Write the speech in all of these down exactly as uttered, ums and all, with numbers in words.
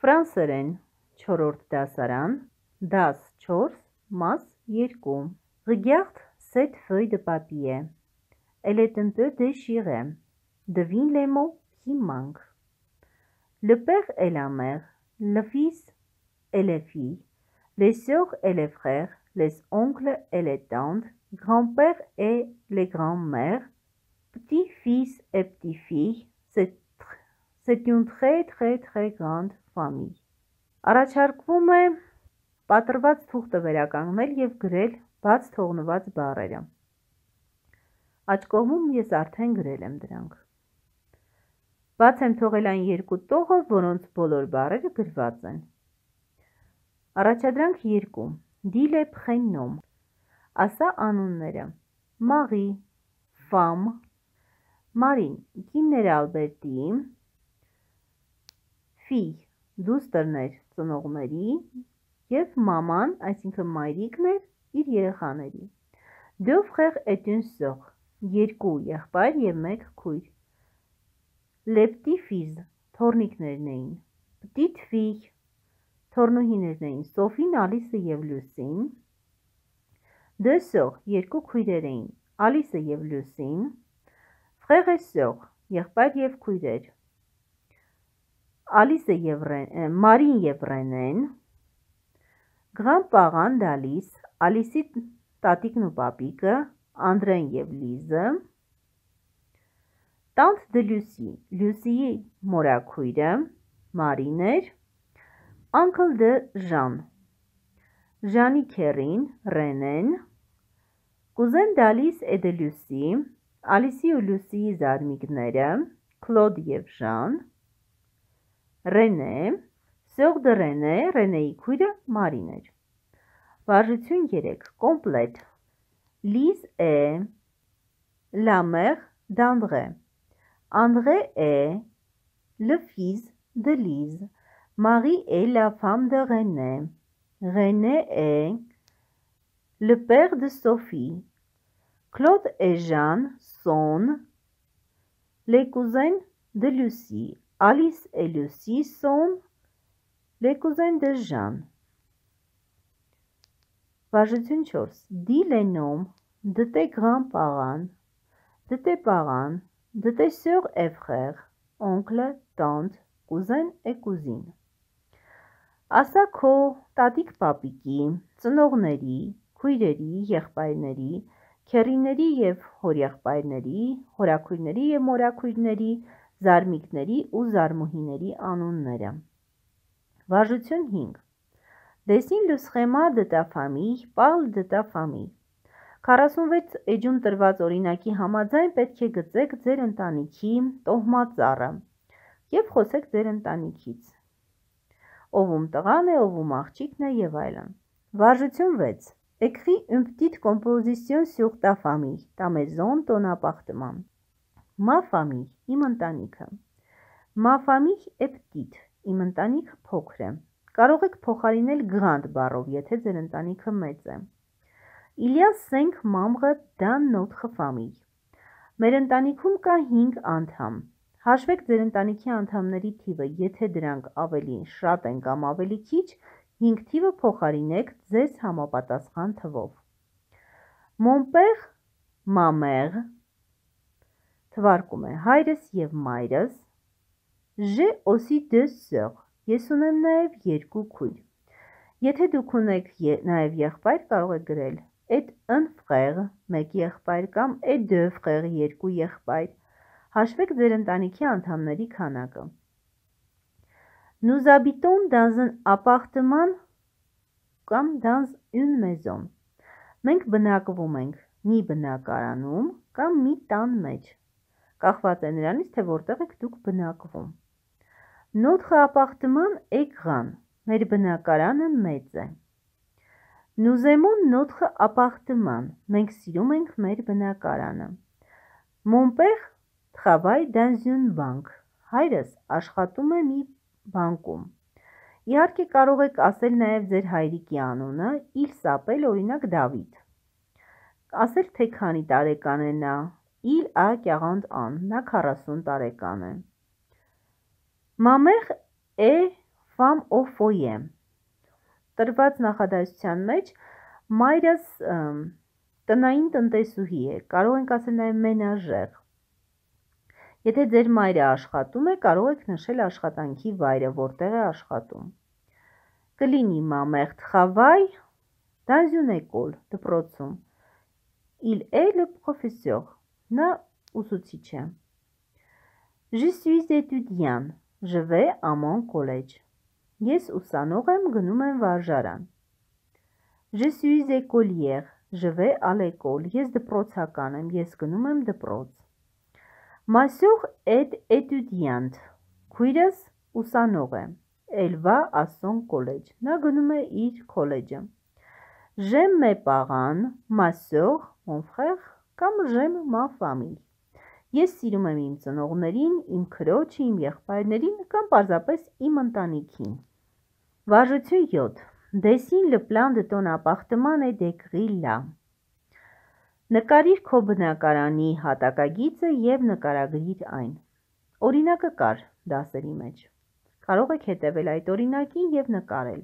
Ֆրանսերեն չորրորդ դասարան, դաս չորս, մաս երկու։ Regarde cette feuille de papier. Elle est un peu déchirée. Devine les mots qui manquent. Le père et la mère, le fils et les filles, les sœurs et les frères, les oncles et les tantes, grand-père et les grands-mères, petits-fils et petites-filles, c'est c'est une très très très grande famille. Առաջարկվում է պատրված թուղթը վերականգնել և գրել բաց թողնված բառերը։ Աջ կողմում ես արդեն գրել եմ դրանք։ Բաց եմ թողել այն երկու տողը, որոնց բոլոր բառերը գրված են։ Առաջադրանք երկու. Dis les prénoms. Ասա անունները. Marie, femme, Մարին, կինն էր Ալբերտի, fille, դուստրներ ծնողների և մաման, այսինքն մայրիկն էր իր երեխաների։ Deux frères et une sœur, երկու եղբայր և մեկ քույր։ Les petits-fils, թոռնիկներն էին։ Petite fille, թոռնուհիներն էին Սոֆին, Ալիսը և Լուսին։ Deux sœurs, երկու քույրեր էին Ալիսը և Լուսին։ Frères et sœurs, եղբայր և քույրեր Ալիսը և Մարին և Ռենեն։ Grand-parents d'Alice, Ալիսի տատիկն ու պապիկը, Անդրեն և Լիզը։ Tante de Lucie, Լուսիի մորաքույրը, Մարին էր։ Uncle de Jean, Ժանի քեռին, Ռենեն։ Cousin d'Alice et de Lucie, Ալիսի ու Լուսիի զարմիկները, Կլոդ և Ժան։ Ռենե, Sœur de Ռենե, Ռենեի քույրը Մարին էր։ Վարժություն երեք, կոմպլետ։ Lise est la mère d'André. André est le fils de Lise. Marie est la femme de René. René est le père de Sophie. Claude et Jeanne sont les cousins de Lucie. Alice et Lucie sont les cousins de Jeanne. Վարժություն չորս. Dis les noms de tes grands-parents, de tes parents, de tes sœurs et frères, oncles, tantes, cousins et cousines. Ասա քո տատիկ պապիկի, ծնողների, քույրերի, եղբայրների, քեռիների և հորեղբայրների, հորաքույրների և մորաքույրների, զարմիկների ու զարմուհիների անունները։ Վարժություն հինգ. Dessine le schéma de ta famille, parle de ta famille. քառասունվեց էջում տրված օրինակի համաձայն պետք է գծեք ձեր ընտանիքի տոհմածառը և խոսեք ձեր ընտանիքից։ Ով ում տղան է, ով ում աղջիկն է և այլն։ Վարժություն վեց. Écris une petite composition sur ta famille, ta maison, ton appartement. Ma famille, իմ ընտանիքը։ Ma famille est petite, իմ ընտանիքը փոքր է։ Կարող եք փոխարինել grand բառով, եթե ձեր ընտանիքը մեծ է։ Il y a cinq membres dans notre famille. Մեր ընտանիքում կա հինգ անդամ։ Հաշվեք ձեր ընտանիքի անդամների թիվը, եթե դրանք ավելի շատ են կամ ավելի քիչ, հինգ թիվը փոխարինեք ձեզ համապատասխան թվով։ Mon père, ma mère, թվարկում է հայրս և մայրս։ J'ai aussi deux sœurs. Ես ունեմ նաև երկու քույր։ Եթե դուք ունեք նաև եղբայր, կարող եք գրել et un frère, մեկ եղբայր կամ et deux frères, երկու եղբայր։ Հաշվեք ձեր ընտանիքի անդամների քանակը։ Nous habitons dans un appartement կամ dans une maison. Մենք բնակվում ենք մի բնակարանում կամ մի տան մեջ։ Կախված է նրանից, թե որտեղ եք դուք բնակվում։ Notre appartement est grand. Մեր բնակարանը մեծ է։ Nous aimons notre appartement. Մենք սիրում ենք մեր բնակարանը։ Mon père travaille dans une banque. Հայրս աշխատում է մի բանկում։ Իհարկե կարող եք ասել նաև ձեր հայրիկի անունը, il s'appelle օրինակ Դավիթ։ Ասել թե քանի տարեկան է նա, il a quarante ans, նա քառասուն տարեկան է։ Ma mère est femme au foyer։ Տրված նախադասության մեջ մայրս տնային տնտեսուհի է, կարող ենք ասել նաև մենաժեր։ Եթե ձեր մայրը աշխատում է, կարող եք նշել աշխատանքի վայրը, որտեղ է աշխատում։ Կլինի ma mère travaille dans une école, դպրոցում։ Il est le professeur, նա ուսուցիչ է։ Je suis étudiant, je vais à mon collège։ Ես ուսանող եմ, գնում եմ վարժարան։ Je suis écolière, je vais à l'école, ես դպրոցական եմ, ես գնում եմ դպրոց։ Ma sœur est étudiante, քույրս ուսանող է։ Elle va à son collège, նա գնում է իր քոլեջը։ J'aime mes parents, ma sœur, mon frère, կամ j'aime ma famille։ Ես սիրում եմ իմ ծնողներին, իմ քրոջը, իմ եղբայրներին կամ պարզապես իմ ընտանիքին։ Վարժություն յոթ. Dessine le plan de ton appartement et décris-la։ Նկարիր քո բնակարանի հատակագիծը և նկարագրիր այն։ Օրինակը կար դասերի մեջ։ Կարող եք հետևել այդ օրինակին և նկարել։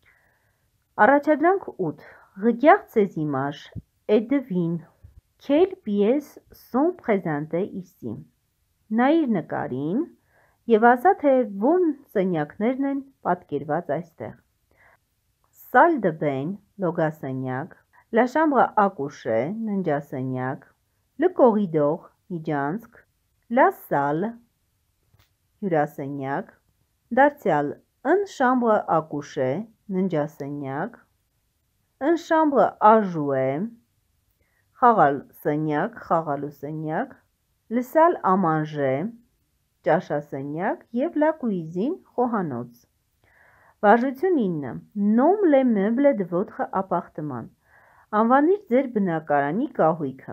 Առաջադրանք ութ. Regarde ces images et devine quelles pièces sont présentées ici։ Նայիր նկարին և ասա, թե ո՞ր սենյակներն են պատկերված այստեղ։ Salle de bain, լոգասենյակ, la chambre à coucher, ննջասենյակ, le corridor, միջանցք, la salle, հյուրասենյակ, դարձյալ un chambre à coucher, ննջասենյակ, un chambre à jouer, խաղալ սենյակ, խաղալու սենյակ, le salle à manger, ճաշասենյակ և la cuisine, խոհանոց։ Վարժություն ինը. Nomme les meubles de votre appartement։ Անվանիր ձեր բնակարանի կահույքը։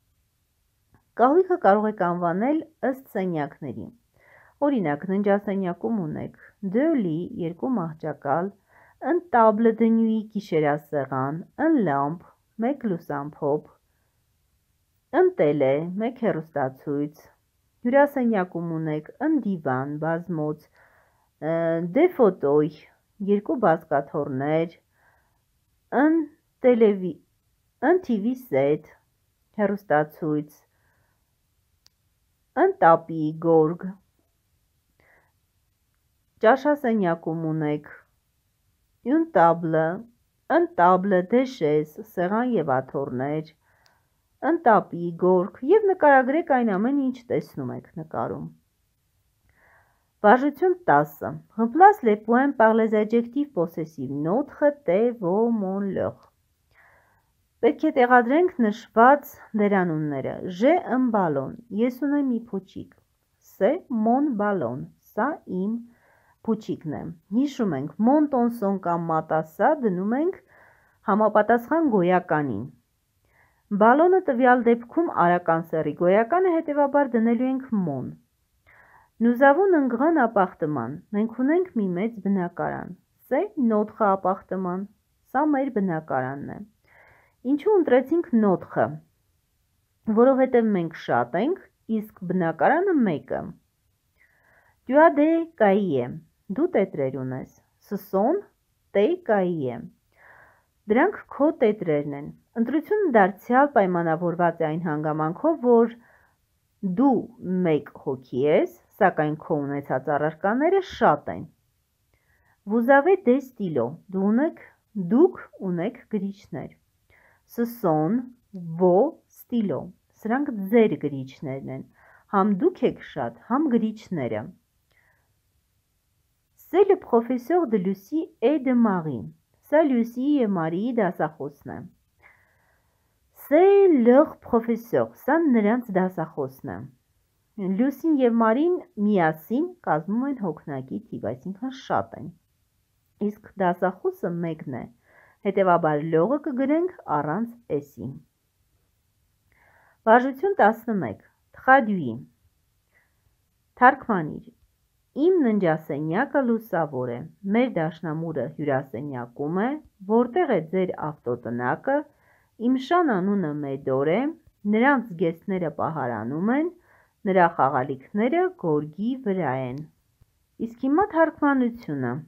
Կահույքը կարող եք անվանել ըստ սենյակների։ Օրինակ, ննջասենյակում ունեք deux lits, երկու մահճակալ, un table de nuit, գիշերասեղան, un lampe, մեկ լուսամփոփ, un télé, մեկ հեռուստացույց, հյուրասենյակում ունեք un divan, բազմոց, des fauteuils, երկու բազկաթոռներ, un télévi, un T V set, հեռուստացույց, un tapis, գորգ, ճաշասենյակում ունեք une table, un table de chaise, սեղան և աթոռներ, un tapis, գորգ և նկարագրեք այն ամեն ինչ տեսնում եք նկարում։ Վարժություն տասը. Remplace les points par les adjectifs possessifs notre, tes, vos, mon, leur։ Պետք է տեղադրենք նշված դերանունները։ J'ai un ballon, ես ունեմ մի փուչիկ։ C'est mon ballon, սա իմ փուչիկն է։ Հիշում ենք, մոնտոնսոն կամ մատասա դնում ենք համապատասխան գոյականին։ Բալոնը տվյալ դեպքում արական սեռի գոյականը, հետևաբար դնելու ենք մոն։ Nous avons un grand appartement, մենք ունենք մի մեծ բնակարան։ C'est notre appartement, սա մեր բնակարանն է։ Ինչու ընտրեցինք notre, որովհետև մենք շատ ենք, իսկ բնակարանը մեկը։ Tu as des cahiers, դու տետրեր ունես։ Ce sont tes cahiers, դրանք քո տետրերն են։ Ընտրությունը դարձյալ պայմանավորված է այն հանգամանքով, որ դու մեկ հոգի ես, սակայն քո ունեցած առարկաները շատ են։ Vous avez des stylos, դու ունեք, դուք ունեք գրիչներ։ Ce sont vos stylos, սրանք ձեր գրիչներն են։ Համ դուք եք շատ, համ գրիչները։ C'est le professeur de Lucie et de Marie, սա Լյուսիի և Մարիի դասախոսն է։ C'est leur professeur, սա նրանց դասախոսն է։ Լյուսին և Մարին միասին կազմում են հոգնակի թիվ, այսինքն շատ են։ Իսկ դասախոսը մեկն է, հետևաբար լողը կգրենք առանց s-ի։ Վարժություն տասնմեկ. Traduis, թարգմանիր։ Իմ ննջասենյակը լուսավոր է, մեր դաշնամուրը հյուրասենյակում է, որտեղ է ձեր ավտոտնակը, իմ շան անունը Մեդոր է, նրանց զգեստները պահարանում են, նրա խաղալիքները գորգի վրա են։ Իսկ հիմա թարգմանությունը։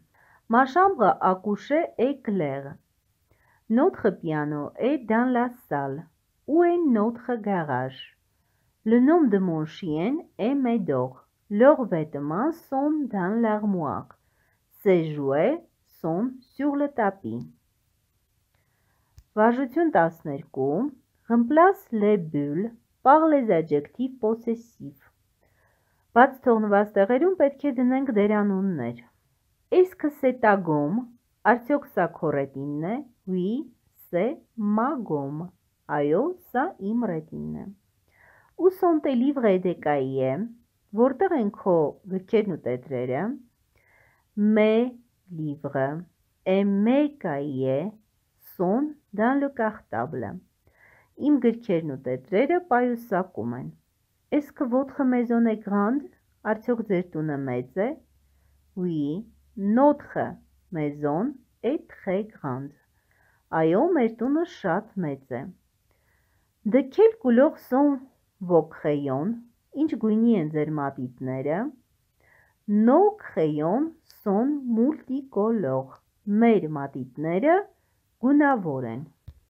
Ma chambre à coucher est claire. Notre piano est dans la salle. Où est notre garage? Le nom de mon chien est Médor. Leurs vêtements sont dans l'armoire. Ses jouets sont sur le tapis. Վարժություն տասներկու. Remplace les bulles par les adjectifs possessifs. Բաց թողնված տեղերում պետք է դնենք դերանուններ։ Est-ce que c'est ta gomme? Արդյոք սա քո ռետինն է? Oui, c'est ma gomme. Այո, սա իմ ռետինն է։ Où sont tes livres et tes cahiers? Որտեղ են քո գրքերն ու տետրերը? Mes livres et mes cahiers sont dans le cartable. Իմ գրքերն ու տետրերը պայուսակում են։ Est-ce que votre maison est grande? Արդյոք ձեր տունը մեծ է? Oui, notre maison est très grande. Այո, մեր տունը շատ մեծ է։ De quelle couleur sont vos crayons? Ինչ գույնի են ձեր մատիտները? Nos crayons sont multicolores. Մեր մատիտները գունավոր են։